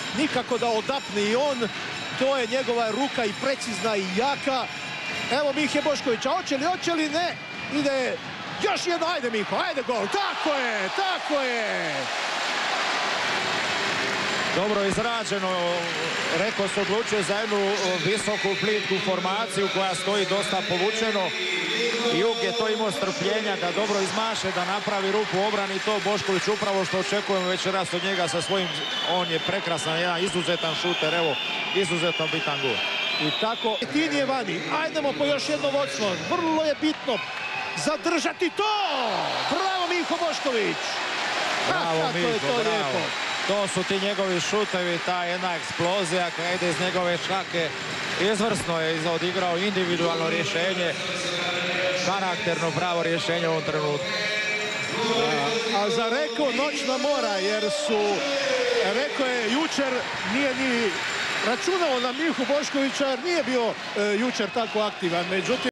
nikako da odapne i on. To je njegova ruka i precizna i jaka. Evo Mihe Boškovića, hoće li, ne. Ide još jedno, ajde Miho, ajde gol. Tako je. Dobro izrađeno, Reko se odlučio za jednu visoku plitku formaciju koja stoji dosta povučeno. Jug je to imao strpljenja da dobro izmaše, da napravi rupu u obrani. To Bošković upravo što očekujemo večeras od njega sa svojim, on je prekrasan, jedan izuzetan šuter, evo, izuzetno bitan gol. I tako, Tin je vani, ajdemo po još jedno vodstvo, vrlo je bitno zadržati to! Bravo Miho Bošković! Bravo Miho, bravo! To su ti njegovi šutevi, ta jedna eksplozija koja ide iz njegove šake. Izvrsno je odigrao individualno rješenje, karakterno pravo rješenje u ovom trenutku. A za Reko noćna mora, jer Reko je jučer, nije ni računao na Mihu Boškovića, jer nije bio jučer tako aktivan, međutim